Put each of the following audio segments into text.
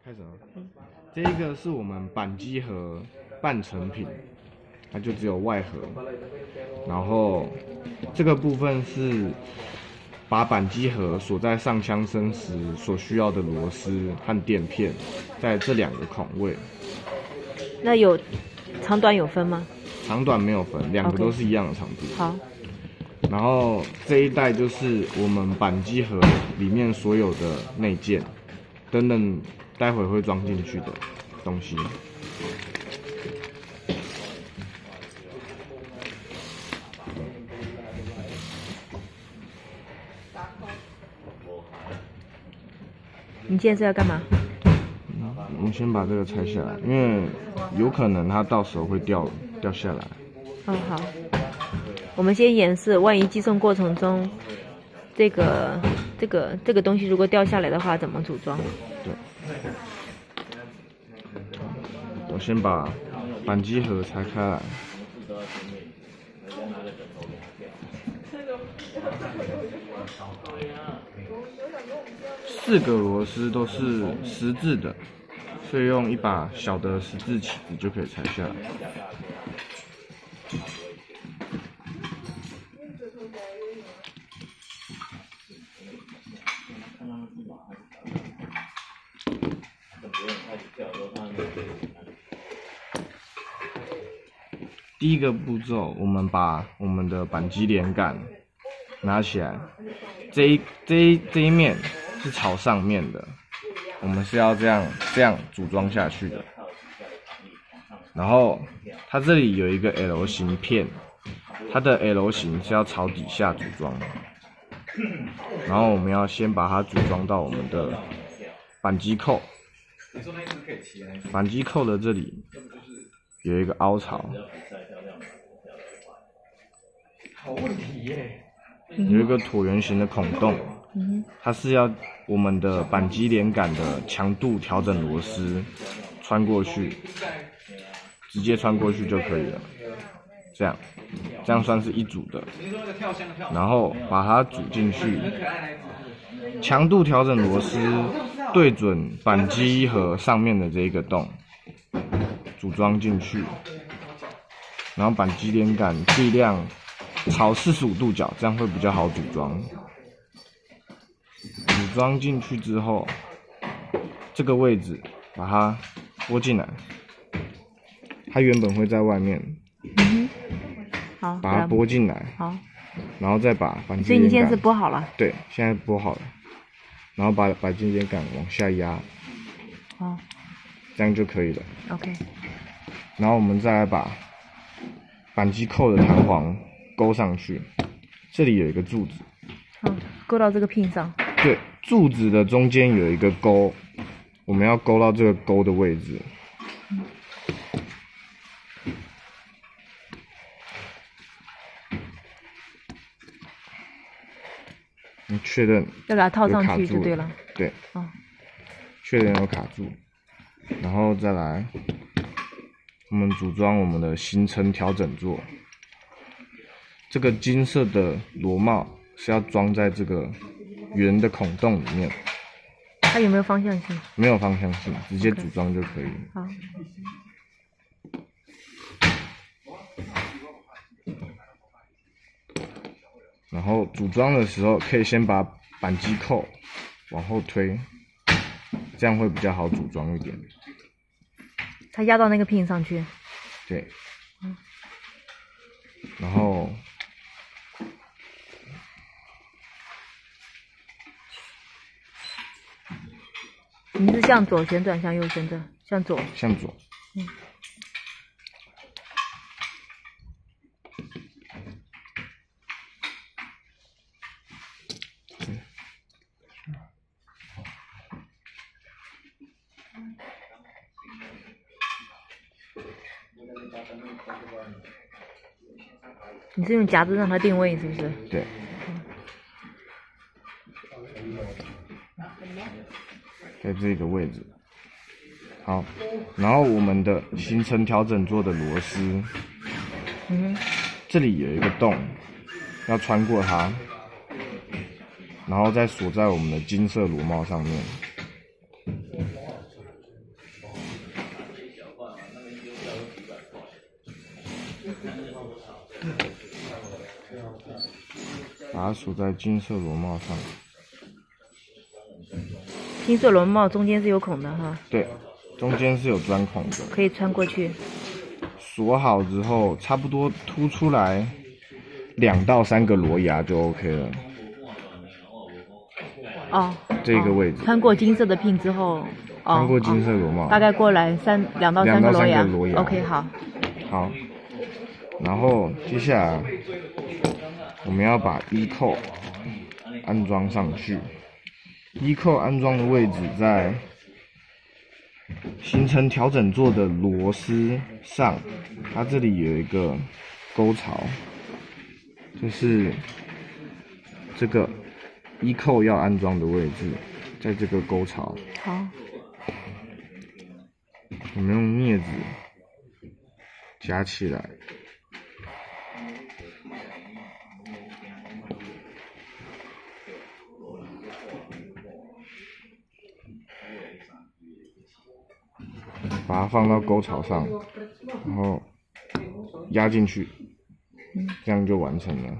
开始了。这一个是我们板机盒半成品，它就只有外盒，然后这个部分是把板机盒锁在上枪身时所需要的螺丝和垫片，在这2个孔位。 那有长短有分吗？ 长短没有分，2个都是一样的长度。 好。 然后这一袋就是我们板机盒里面所有的内件等等，待会会装进去的东西。 你现在是要干嘛？ 我们先把这个拆下来，因为有可能它到时候会掉下来。 哦，好。我们先演示，万一寄送过程中，这个东西如果掉下来的话，怎么组装？ 对。我先把板机盒拆开来。4个螺丝都是10字的，所以用一把小的10字起子就可以拆下来。第一个步骤，我们把我们的板机连杆拿起来，这一面是朝上面的，我们是要这样组装下去的。然后它这里有一个 L 型片，它的 L 型是要朝底下组装的。然后我们要先把它组装到我们的板机扣，板机扣的这里有一个凹槽， 好问题耶！ 有一个椭圆形的孔洞，它是要我们的板机连杆的强度调整螺丝穿过去，直接穿过去就可以了。这样算是一组的，然后把它组进去，强度调整螺丝对准板机盒上面的这一个洞，组装进去，然后板机连杆尽量朝45度角，这样会比较好组装。组装进去之后，这个位置把它拨进来，它原本会在外面。 好， 把它拨进来， 好， 然后再把板机连杆。 所以你现在是拨好了？ 对，现在拨好了，然后把板机连杆往下压， 哦， 这样就可以了。 OK。 然后我们再来把板机扣的弹簧勾上去，这里有一个柱子， 好，勾到这个pin上。 对，柱子的中间有一个钩，我们要勾到这个钩的位置。你确认要给它套上去就对了。 对，确认有卡住，然后再来，我们组装我们的行程调整座。这个金色的螺帽是要装在这个圆的孔洞里面。 它有没有方向性？ 没有方向性，直接组装就可以。 好。 然后组装的时候，可以先把板机扣往后推，这样会比较好组装一点。 它压到那个pin上去。 对。然后， 你是向左旋转，向右旋转？向左。 向左。 你是用夹子让它定位是不是？ 对。在这个位置。好，然后我们的行程调整座的螺丝，这里有一个洞，要穿过它，然后再锁在我们的金色螺帽上面。 把它锁在金色螺帽上。 金色螺帽中间是有孔的哈。 对，中间是有钻孔的， 可以穿过去。 锁好之后，差不多凸出来2到3个螺牙就 OK 了。 哦， 这个位置。 穿过金色的pin之后， 穿过金色螺帽， 大概过来2到3个螺牙。OK， 好。 好，然后接下来我们要把衣扣安装上去。衣扣安装的位置在行程调整座的螺丝上，它这里有一个沟槽，就是这个衣扣要安装的位置，在这个沟槽。 好， 我们用镊子夹起来。把它放到沟槽上，然后压进去，这样就完成了。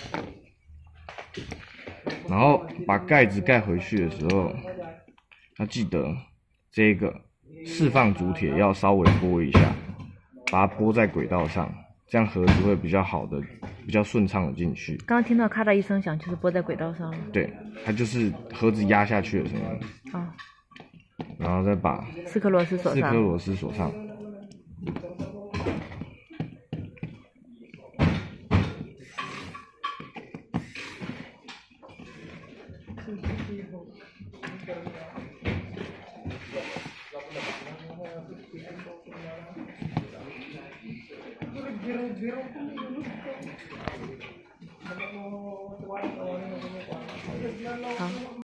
然后把盖子盖回去的时候，要记得这个释放主铁要稍微拨一下，把它拨在轨道上，这样盒子会比较好的、比较顺畅的进去。 刚刚听到咔嗒一声响，就是拨在轨道上了。 对，它就是盒子压下去的声音。 啊。 然后再把 4颗螺丝锁上。 4颗螺丝锁上。 好。